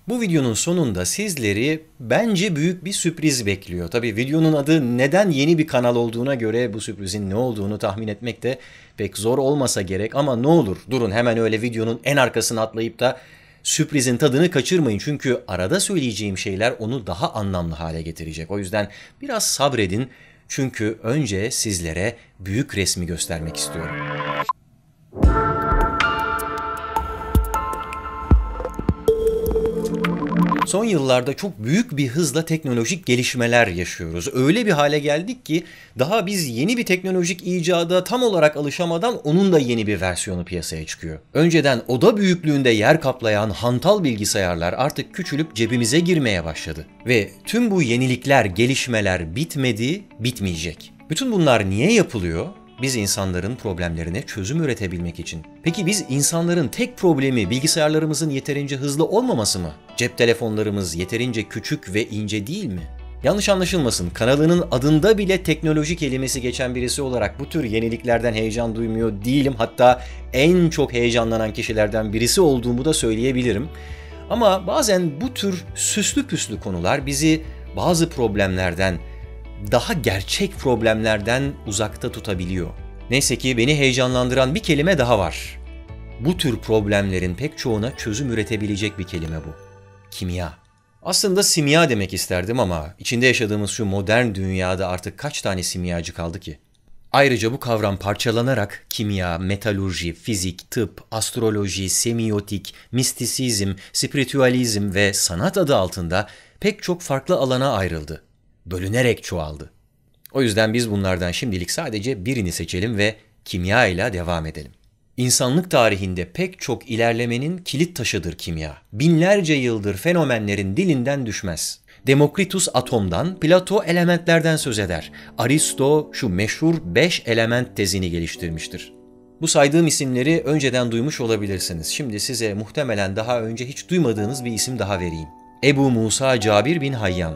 Bu videonun sonunda sizleri bence büyük bir sürpriz bekliyor. Tabii videonun adı neden yeni bir kanal olduğuna göre bu sürprizin ne olduğunu tahmin etmek de pek zor olmasa gerek. Ama ne olur durun hemen öyle videonun en arkasına atlayıp da sürprizin tadını kaçırmayın. Çünkü arada söyleyeceğim şeyler onu daha anlamlı hale getirecek. O yüzden biraz sabredin. Çünkü önce sizlere büyük resmi göstermek istiyorum. Son yıllarda çok büyük bir hızla teknolojik gelişmeler yaşıyoruz. Öyle bir hale geldik ki daha biz yeni bir teknolojik icada tam olarak alışamadan onun da yeni bir versiyonu piyasaya çıkıyor. Önceden oda büyüklüğünde yer kaplayan hantal bilgisayarlar artık küçülüp cebimize girmeye başladı. Ve tüm bu yenilikler, gelişmeler bitmedi, bitmeyecek. Bütün bunlar niye yapılıyor? Biz insanların problemlerine çözüm üretebilmek için. Peki biz insanların tek problemi bilgisayarlarımızın yeterince hızlı olmaması mı? Cep telefonlarımız yeterince küçük ve ince değil mi? Yanlış anlaşılmasın, kanalının adında bile teknoloji kelimesi geçen birisi olarak bu tür yeniliklerden heyecan duymuyor değilim. Hatta en çok heyecanlanan kişilerden birisi olduğumu da söyleyebilirim. Ama bazen bu tür süslü püslü konular bizi bazı problemlerden, daha gerçek problemlerden uzakta tutabiliyor. Neyse ki beni heyecanlandıran bir kelime daha var. Bu tür problemlerin pek çoğuna çözüm üretebilecek bir kelime bu. Kimya. Aslında simya demek isterdim ama içinde yaşadığımız şu modern dünyada artık kaç tane simyacı kaldı ki? Ayrıca bu kavram parçalanarak kimya, metalurji, fizik, tıp, astroloji, semiotik, mistisizm, spiritüalizm ve sanat adı altında pek çok farklı alana ayrıldı. Bölünerek çoğaldı. O yüzden biz bunlardan şimdilik sadece birini seçelim ve kimya ile devam edelim. İnsanlık tarihinde pek çok ilerlemenin kilit taşıdır kimya. Binlerce yıldır fenomenlerin dilinden düşmez. Demokritus atomdan, Plato elementlerden söz eder. Aristo şu meşhur 5 element tezini geliştirmiştir. Bu saydığım isimleri önceden duymuş olabilirsiniz. Şimdi size muhtemelen daha önce hiç duymadığınız bir isim daha vereyim. Ebu Musa Cabir bin Hayyan.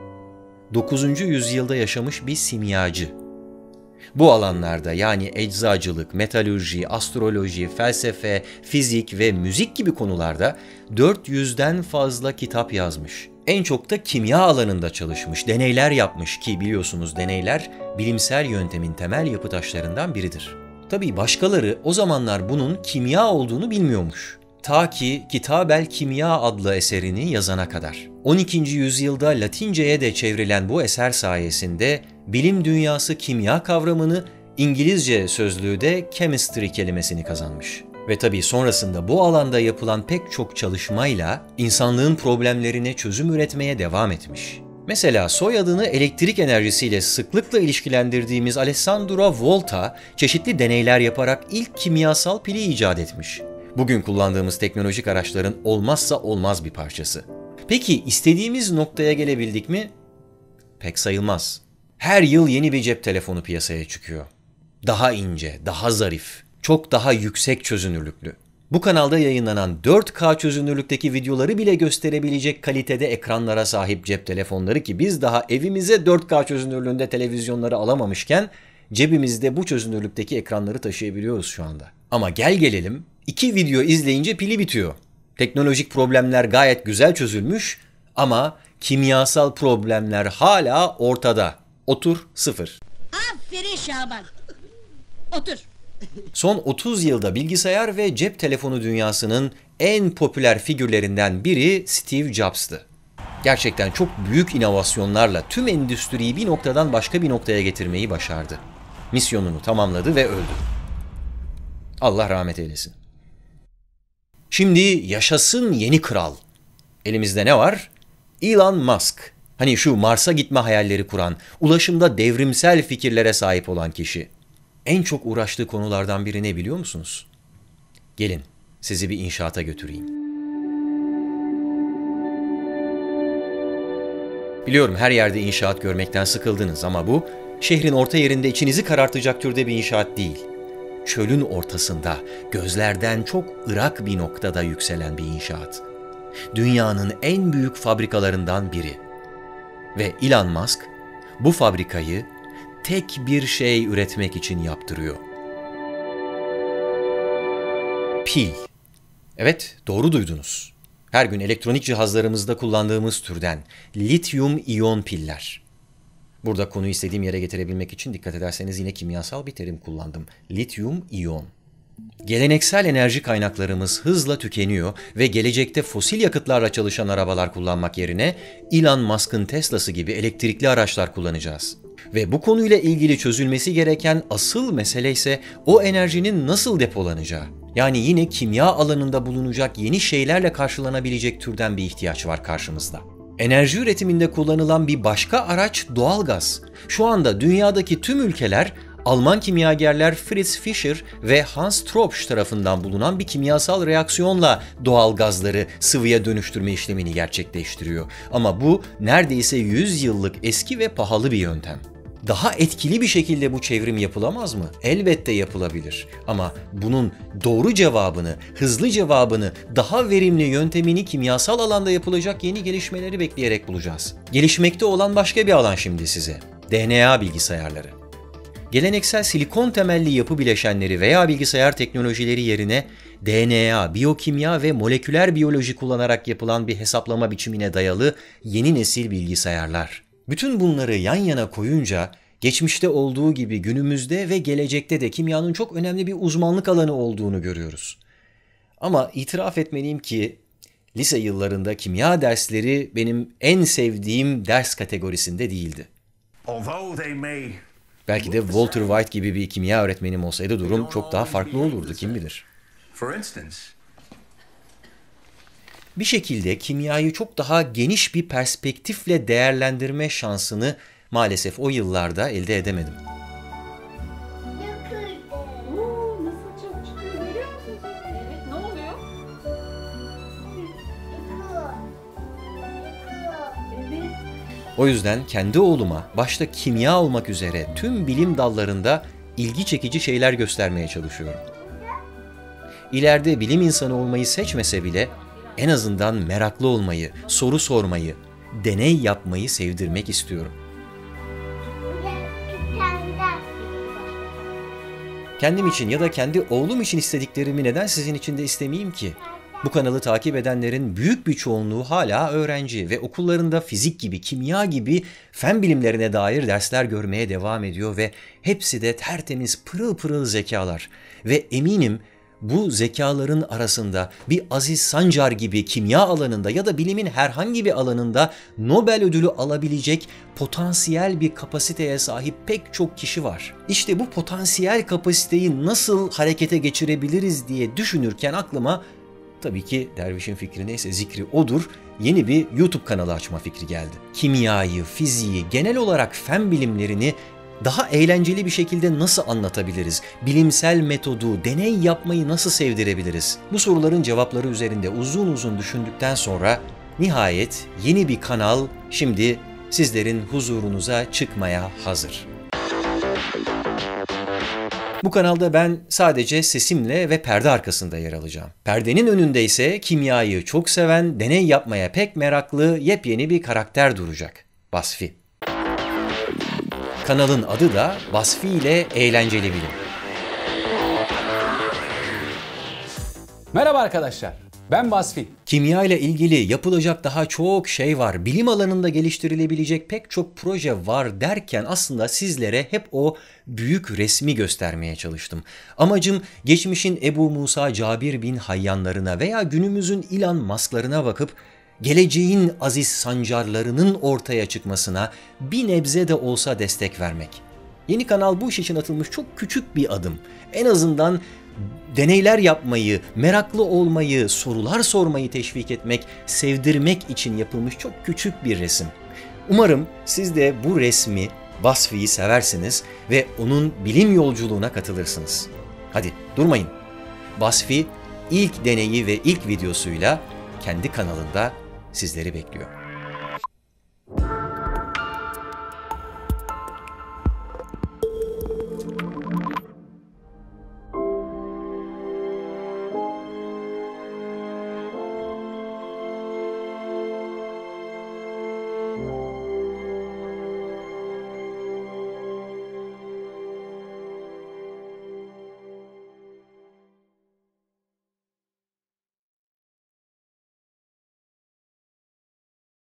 9. yüzyılda yaşamış bir simyacı. Bu alanlarda yani eczacılık, metalürji, astroloji, felsefe, fizik ve müzik gibi konularda 400'den fazla kitap yazmış. En çok da kimya alanında çalışmış, deneyler yapmış ki biliyorsunuz deneyler bilimsel yöntemin temel yapı taşlarından biridir. Tabii başkaları o zamanlar bunun kimya olduğunu bilmiyormuş. Ta ki Kitab-el Kimya adlı eserini yazana kadar. 12. yüzyılda Latinceye de çevrilen bu eser sayesinde bilim dünyası kimya kavramını, İngilizce sözlüğü de chemistry kelimesini kazanmış. Ve tabii sonrasında bu alanda yapılan pek çok çalışmayla insanlığın problemlerine çözüm üretmeye devam etmiş. Mesela soyadını elektrik enerjisiyle sıklıkla ilişkilendirdiğimiz Alessandro Volta çeşitli deneyler yaparak ilk kimyasal pili icat etmiş. Bugün kullandığımız teknolojik araçların olmazsa olmaz bir parçası. Peki istediğimiz noktaya gelebildik mi? Pek sayılmaz. Her yıl yeni bir cep telefonu piyasaya çıkıyor. Daha ince, daha zarif, çok daha yüksek çözünürlüklü. Bu kanalda yayınlanan 4K çözünürlükteki videoları bile gösterebilecek kalitede ekranlara sahip cep telefonları ki biz daha evimize 4K çözünürlüğünde televizyonları alamamışken cebimizde bu çözünürlükteki ekranları taşıyabiliyoruz şu anda. Ama gel gelelim 2 video izleyince pili bitiyor. Teknolojik problemler gayet güzel çözülmüş ama kimyasal problemler hala ortada. Otur 0. Aferin Şaban. Otur. Son 30 yılda bilgisayar ve cep telefonu dünyasının en popüler figürlerinden biri Steve Jobs'tı. Gerçekten çok büyük inovasyonlarla tüm endüstriyi bir noktadan başka bir noktaya getirmeyi başardı. Misyonunu tamamladı ve öldü. Allah rahmet eylesin. Şimdi yaşasın yeni kral. Elimizde ne var? Elon Musk. Hani şu Mars'a gitme hayalleri kuran, ulaşımda devrimsel fikirlere sahip olan kişi. En çok uğraştığı konulardan biri ne biliyor musunuz? Gelin, sizi bir inşaata götüreyim. Biliyorum her yerde inşaat görmekten sıkıldınız ama bu, şehrin orta yerinde içinizi karartacak türde bir inşaat değil. Çölün ortasında, gözlerden çok ırak bir noktada yükselen bir inşaat. Dünyanın en büyük fabrikalarından biri. Ve Elon Musk bu fabrikayı tek bir şey üretmek için yaptırıyor. Pil. Evet, doğru duydunuz. Her gün elektronik cihazlarımızda kullandığımız türden lityum iyon piller. Burada konuyu istediğim yere getirebilmek için dikkat ederseniz yine kimyasal bir terim kullandım. Lityum iyon. Geleneksel enerji kaynaklarımız hızla tükeniyor ve gelecekte fosil yakıtlarla çalışan arabalar kullanmak yerine Elon Musk'ın Tesla'sı gibi elektrikli araçlar kullanacağız. Ve bu konuyla ilgili çözülmesi gereken asıl mesele ise o enerjinin nasıl depolanacağı. Yani yine kimya alanında bulunacak yeni şeylerle karşılanabilecek türden bir ihtiyaç var karşımızda. Enerji üretiminde kullanılan bir başka araç doğalgaz. Şu anda dünyadaki tüm ülkeler Alman kimyagerler Fritz Fischer ve Hans Tropsch tarafından bulunan bir kimyasal reaksiyonla doğal gazları sıvıya dönüştürme işlemini gerçekleştiriyor. Ama bu neredeyse 100 yıllık eski ve pahalı bir yöntem. Daha etkili bir şekilde bu çevrim yapılamaz mı? Elbette yapılabilir. Ama bunun doğru cevabını, hızlı cevabını, daha verimli yöntemini kimyasal alanda yapılacak yeni gelişmeleri bekleyerek bulacağız. Gelişmekte olan başka bir alan şimdi size. DNA bilgisayarları. Geleneksel silikon temelli yapı bileşenleri veya bilgisayar teknolojileri yerine DNA, biyokimya ve moleküler biyoloji kullanarak yapılan bir hesaplama biçimine dayalı yeni nesil bilgisayarlar. Bütün bunları yan yana koyunca geçmişte olduğu gibi günümüzde ve gelecekte de kimyanın çok önemli bir uzmanlık alanı olduğunu görüyoruz. Ama itiraf etmeliyim ki lise yıllarında kimya dersleri benim en sevdiğim ders kategorisinde değildi. Belki de Walter White gibi bir kimya öğretmenim olsaydı durum çok daha farklı olurdu, kim bilir. Bir şekilde kimyayı çok daha geniş bir perspektifle değerlendirme şansını maalesef o yıllarda elde edemedim. Nasıl çok çıkıyor görüyor musunuz? Evet, ne oluyor? Evet. O yüzden kendi oğluma başta kimya olmak üzere tüm bilim dallarında ilgi çekici şeyler göstermeye çalışıyorum. İleride bilim insanı olmayı seçmese bile en azından meraklı olmayı, soru sormayı, deney yapmayı sevdirmek istiyorum. Kendim için ya da kendi oğlum için istediklerimi neden sizin için de istemeyeyim ki? Bu kanalı takip edenlerin büyük bir çoğunluğu hala öğrenci ve okullarında fizik gibi, kimya gibi fen bilimlerine dair dersler görmeye devam ediyor ve hepsi de tertemiz, pırıl pırıl zekalar. Ve eminim bu zekaların arasında bir Aziz Sancar gibi kimya alanında ya da bilimin herhangi bir alanında Nobel ödülü alabilecek potansiyel bir kapasiteye sahip pek çok kişi var. İşte bu potansiyel kapasiteyi nasıl harekete geçirebiliriz diye düşünürken aklıma tabii ki dervişin fikri neyse zikri odur, yeni bir YouTube kanalı açma fikri geldi. Kimyayı, fiziği, genel olarak fen bilimlerini daha eğlenceli bir şekilde nasıl anlatabiliriz? Bilimsel metodu, deney yapmayı nasıl sevdirebiliriz? Bu soruların cevapları üzerinde uzun uzun düşündükten sonra nihayet yeni bir kanal şimdi sizlerin huzurunuza çıkmaya hazır. Bu kanalda ben sadece sesimle ve perde arkasında yer alacağım. Perdenin önünde ise kimyayı çok seven, deney yapmaya pek meraklı yepyeni bir karakter duracak. Vasfi. Kanalın adı da Vasfi ile Eğlenceli Bilim. Merhaba arkadaşlar, ben Vasfi. Kimya ile ilgili yapılacak daha çok şey var, bilim alanında geliştirilebilecek pek çok proje var derken aslında sizlere hep o büyük resmi göstermeye çalıştım. Amacım geçmişin Ebu Musa Cabir bin Hayyanlarına veya günümüzün Elon Musk'larına bakıp geleceğin Aziz Sancarlarının ortaya çıkmasına bir nebze de olsa destek vermek. Yeni kanal bu iş için atılmış çok küçük bir adım. En azından deneyler yapmayı, meraklı olmayı, sorular sormayı teşvik etmek, sevdirmek için yapılmış çok küçük bir resim. Umarım siz de bu resmi, Vasfi'yi seversiniz ve onun bilim yolculuğuna katılırsınız. Hadi durmayın. Vasfi ilk deneyi ve ilk videosuyla kendi kanalında sizleri bekliyor.